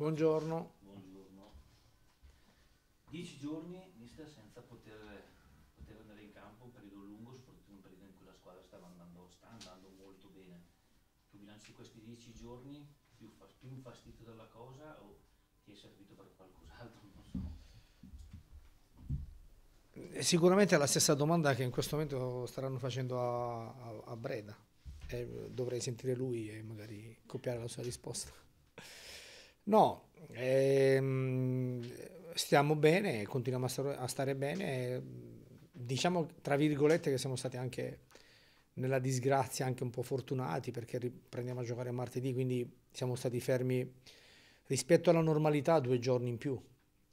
Buongiorno. Buongiorno. 10 giorni, mister, senza poter andare in campo, un periodo lungo, soprattutto in un periodo in cui la squadra sta andando molto bene. Tu bilanci questi 10 giorni più infastidito dalla cosa o ti è servito per qualcos'altro? Non so. Sicuramente è la stessa domanda che in questo momento staranno facendo a Breda. Dovrei sentire lui e magari copiare la sua risposta. No, stiamo bene, continuiamo a stare bene. Diciamo, tra virgolette, che siamo stati anche nella disgrazia, anche un po' fortunati perché riprendiamo a giocare martedì, quindi siamo stati fermi rispetto alla normalità 2 giorni in più.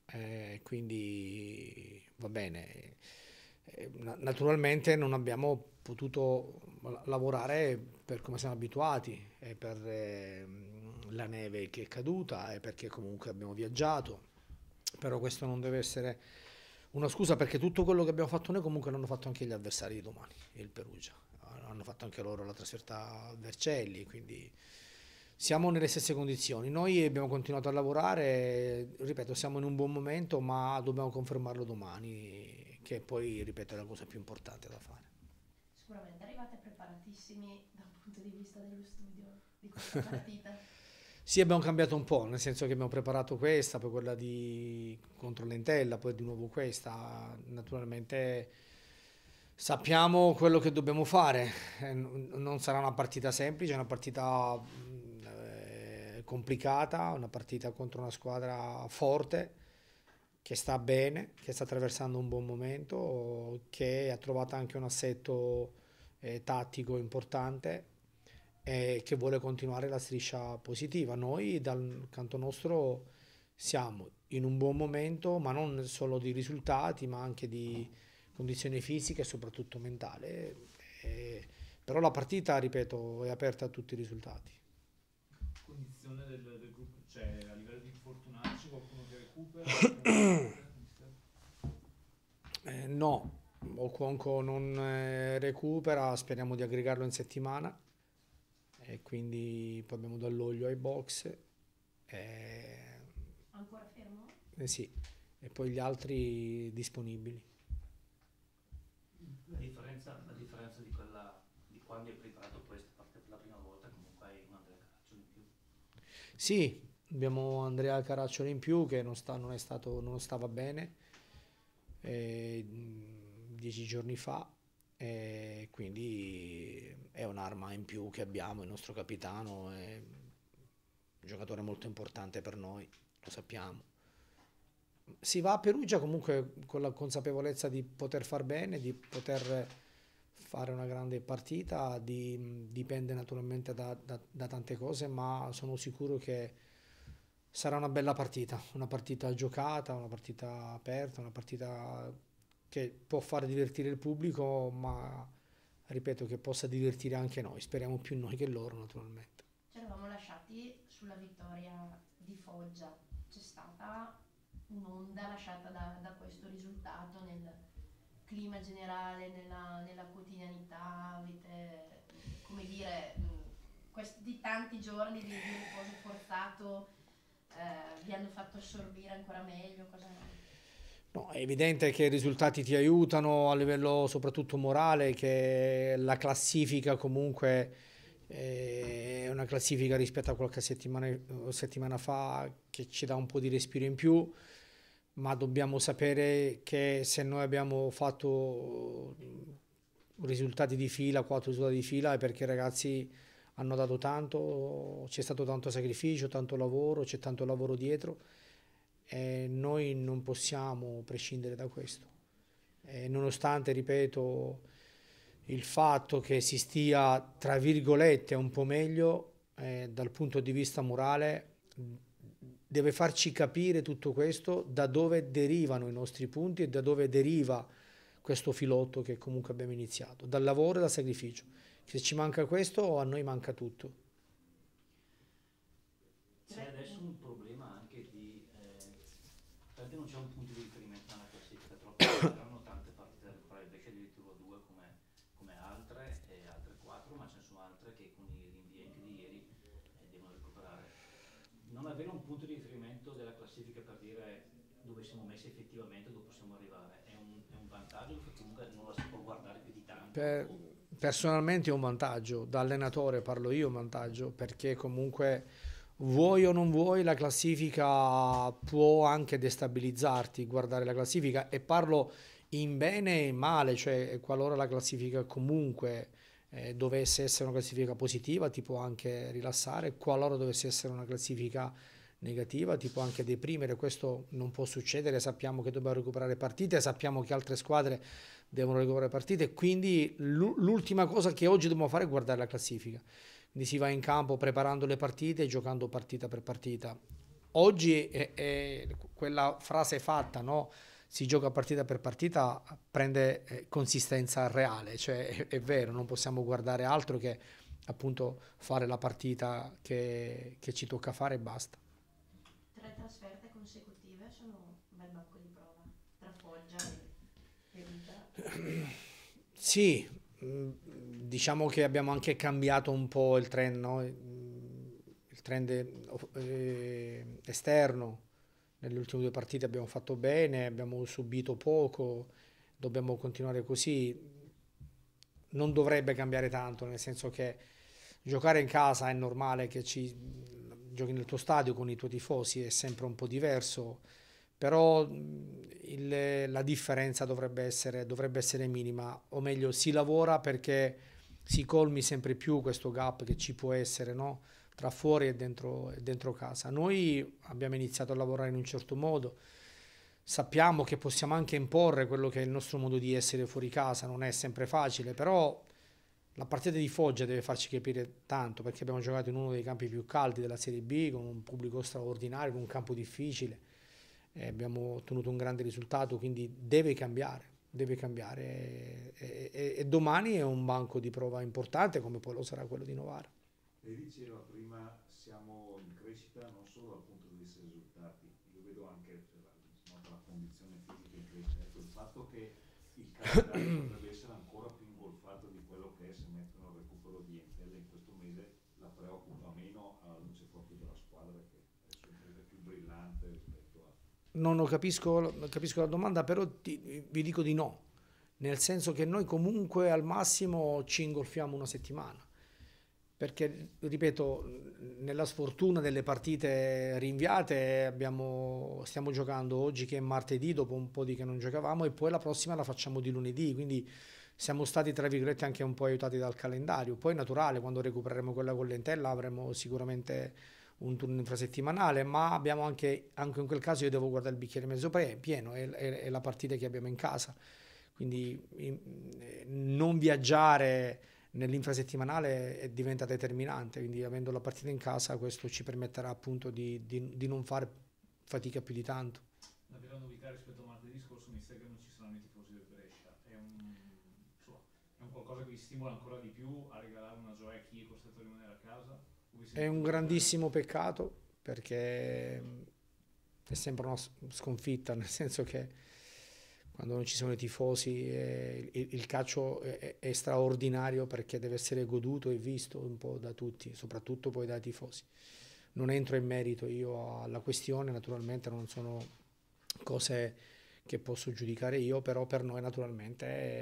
Quindi va bene. Naturalmente non abbiamo potuto lavorare per come siamo abituati, e per la neve che è caduta e perché comunque abbiamo viaggiato, però questo non deve essere una scusa perché tutto quello che abbiamo fatto noi comunque l'hanno fatto anche gli avversari di domani, il Perugia. Hanno fatto anche loro la trasferta a Vercelli, quindi siamo nelle stesse condizioni. Noi abbiamo continuato a lavorare, ripeto, siamo in un buon momento, ma dobbiamo confermarlo domani, che poi, ripeto, è la cosa più importante da fare. Sicuramente arrivate preparatissimi dal punto di vista dello studio di questa partita. Sì, abbiamo cambiato un po', nel senso che abbiamo preparato questa, poi quella di contro l'Entella, poi di nuovo questa. Naturalmente sappiamo quello che dobbiamo fare. Non sarà una partita semplice, è una partita complicata, una partita contro una squadra forte che sta bene, che sta attraversando un buon momento, che ha trovato anche un assetto tattico importante e che vuole continuare la striscia positiva. Noi dal canto nostro siamo in un buon momento, ma non solo di risultati, ma anche di condizione fisica e soprattutto mentale. Però la partita, ripeto, è aperta a tutti i risultati. Condizione del gruppo, cioè a livello di infortunati c'è qualcuno che recupera? Mister? No, Okonkwo non recupera, speriamo di aggregarlo in settimana e quindi poi abbiamo Dall'Oglio ai box. Ancora fermo? Sì, e poi gli altri disponibili. La differenza di quella di quando hai preparato questa parte per la prima volta, comunque hai un Andrea Caracciolo in più. Sì, abbiamo Andrea Caracciolo in più che non stava bene 10 giorni fa, e quindi è un'arma in più che abbiamo, il nostro capitano è un giocatore molto importante per noi, lo sappiamo. Si va a Perugia comunque con la consapevolezza di poter far bene, di poter fare una grande partita, dipende naturalmente da tante cose, ma sono sicuro che sarà una bella partita, una partita giocata, una partita aperta, una partita che può far divertire il pubblico, ma ripeto che possa divertire anche noi, speriamo più noi che loro naturalmente. Ci eravamo lasciati sulla vittoria di Foggia. C'è stata un'onda lasciata da questo risultato nel clima generale, nella quotidianità. Avete, come dire, questi tanti giorni di riposo forzato vi hanno fatto assorbire ancora meglio? No, è evidente che i risultati ti aiutano a livello soprattutto morale, che la classifica comunque è una classifica rispetto a qualche settimana fa che ci dà un po' di respiro in più, ma dobbiamo sapere che se noi abbiamo fatto risultati di fila, 4 risultati di fila, è perché i ragazzi hanno dato tanto, c'è stato tanto sacrificio, tanto lavoro, c'è tanto lavoro dietro e noi non possiamo prescindere da questo. Nonostante, ripeto, il fatto che si stia, tra virgolette, un po' meglio dal punto di vista morale, deve farci capire tutto questo, da dove derivano i nostri punti e da dove deriva questo filotto che comunque abbiamo iniziato, dal lavoro e dal sacrificio. Se ci manca questo, a noi manca tutto. C'è adesso un problema anche perché non c'è un punto di riferimento nella classifica troppo, c'erano tante partite da recuperare, invece addirittura due come altre, e altre quattro, ma ce ne sono altre che con i rinvii anche di ieri devono recuperare. Non avere un punto di riferimento della classifica per dire dove siamo messi effettivamente, dove possiamo arrivare, è un vantaggio perché comunque non la si può guardare più di tanto. Personalmente è un vantaggio, da allenatore parlo io, un vantaggio, perché comunque vuoi o non vuoi la classifica può anche destabilizzarti, guardare la classifica, e parlo in bene e in male, cioè qualora la classifica comunque dovesse essere una classifica positiva ti può anche rilassare, qualora dovesse essere una classifica negativa ti può anche deprimere. Questo non può succedere, sappiamo che dobbiamo recuperare partite, sappiamo che altre squadre devono recuperare partite, quindi l'ultima cosa che oggi dobbiamo fare è guardare la classifica. Quindi si va in campo preparando le partite e giocando partita per partita. Oggi è quella frase fatta, no? Si gioca partita per partita, prende consistenza reale, cioè è vero, non possiamo guardare altro che appunto fare la partita che ci tocca fare e basta. 3 trasferte consecutive sono un bel banco di prova tra Foggia e Riga. Sì, diciamo che abbiamo anche cambiato un po' il trend, no? Il trend esterno. Nelle ultime 2 partite abbiamo fatto bene, abbiamo subito poco, dobbiamo continuare così. Non dovrebbe cambiare tanto, nel senso che giocare in casa è normale che giochi nel tuo stadio con i tuoi tifosi, è sempre un po' diverso, però la differenza dovrebbe essere minima, o meglio si lavora perché si colmi sempre più questo gap che ci può essere, no? Tra fuori e dentro casa. Noi abbiamo iniziato a lavorare in un certo modo, sappiamo che possiamo anche imporre quello che è il nostro modo di essere fuori casa, non è sempre facile, però la partita di Foggia deve farci capire tanto, perché abbiamo giocato in uno dei campi più caldi della Serie B, con un pubblico straordinario, in un campo difficile, e abbiamo ottenuto un grande risultato, quindi deve cambiare e domani è un banco di prova importante come poi lo sarà quello di Novara. Lei diceva prima siamo in crescita non solo dal punto di vista dei risultati, io vedo anche si nota la condizione fisica in crescita, ecco, il fatto che il calendario potrebbe essere ancora più ingolfato di quello che è se mettono il recupero di Entella in questo mese la preoccupa meno alla luce proprio della squadra che è sempre più brillante rispetto a... Non capisco la domanda, però vi dico di no, nel senso che noi comunque al massimo ci ingolfiamo una settimana. Perché, ripeto, nella sfortuna delle partite rinviate stiamo giocando oggi che è martedì, dopo un po' di che non giocavamo, e poi la prossima la facciamo di lunedì, quindi siamo stati tra virgolette anche un po' aiutati dal calendario. Poi è naturale, quando recupereremo quella con l'Entella avremo sicuramente un turno infrasettimanale, ma abbiamo anche in quel caso io devo guardare il bicchiere mezzo pieno, è la partita che abbiamo in casa, quindi non viaggiare nell'infrasettimanale diventa determinante, quindi avendo la partita in casa questo ci permetterà appunto di non fare fatica più di tanto. La vera novità rispetto a martedì scorso mi sa che non ci saranno i tifosi del Brescia, insomma, è un qualcosa che vi stimola ancora di più a regalare una gioia a chi è costretto a rimanere a casa? È un grandissimo peccato perché è sempre una sconfitta, nel senso che quando non ci sono i tifosi il calcio è straordinario perché deve essere goduto e visto un po' da tutti, soprattutto poi dai tifosi. Non entro in merito io alla questione, naturalmente non sono cose che posso giudicare io, però per noi naturalmente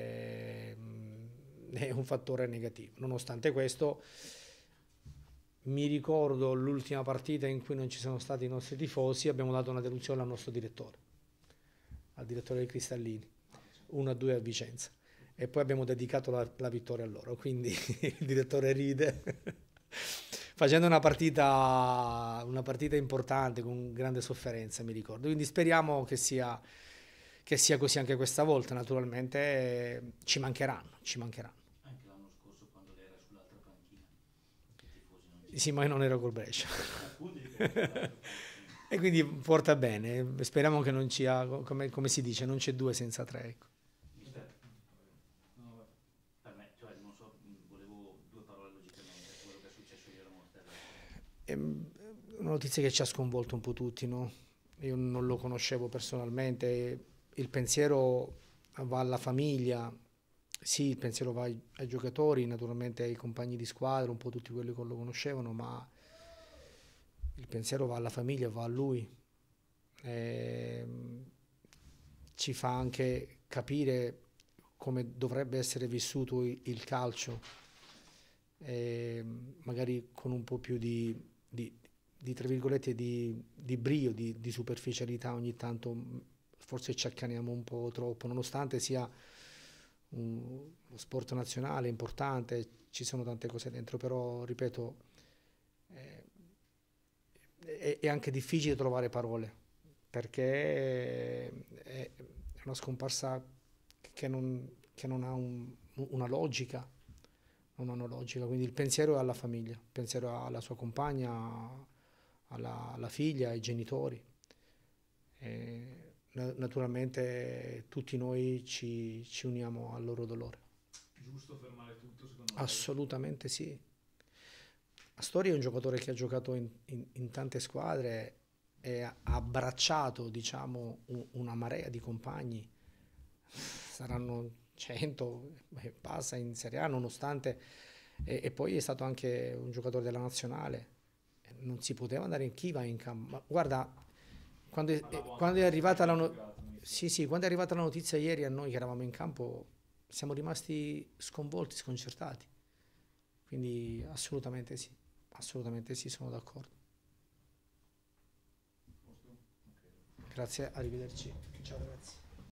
è un fattore negativo. Nonostante questo, mi ricordo l'ultima partita in cui non ci sono stati i nostri tifosi, abbiamo dato una delusione al nostro direttore, al direttore dei Cristallini, 1-2 a Vicenza, e poi abbiamo dedicato la vittoria a loro, quindi il direttore ride facendo una partita importante con grande sofferenza, mi ricordo, quindi speriamo che sia così anche questa volta. Naturalmente ci mancheranno. Anche l'anno scorso quando lei era sull'altra panchina, i tifosi non Sì, ma io non ero col Brescia. appunto di che E quindi porta bene, speriamo che non sia, come si dice, non c'è 2 senza 3, ecco. per me, cioè non so, volevo 2 parole logicamente, quello che è successo ieri alla Mortella. È una notizia che ci ha sconvolto un po' tutti, no? Io non lo conoscevo personalmente, il pensiero va alla famiglia, sì, il pensiero va ai giocatori, naturalmente ai compagni di squadra, un po' tutti quelli che lo conoscevano, ma il pensiero va alla famiglia, va a lui. Ci fa anche capire come dovrebbe essere vissuto il calcio, magari con un po' più tra virgolette, di brio, di superficialità ogni tanto, forse ci accaniamo un po' troppo, nonostante sia uno sport nazionale importante, ci sono tante cose dentro, però ripeto, è anche difficile trovare parole, perché è una scomparsa che non ha una logica, non ha una logica, quindi il pensiero è alla famiglia, il pensiero è alla sua compagna, alla figlia, ai genitori. Naturalmente tutti noi ci uniamo al loro dolore. Giusto fermare tutto, secondo me? Assolutamente sì. Astori è un giocatore che ha giocato in tante squadre e ha abbracciato, diciamo, una marea di compagni. Saranno 100 e passa in Serie A, nonostante, e poi è stato anche un giocatore della nazionale. Non si poteva andare in chi va in campo. Ma guarda, quando è arrivata quando è arrivata la notizia ieri a noi che eravamo in campo, siamo rimasti sconvolti, sconcertati. Quindi assolutamente sì, sono d'accordo. Grazie, arrivederci. Ciao ragazzi.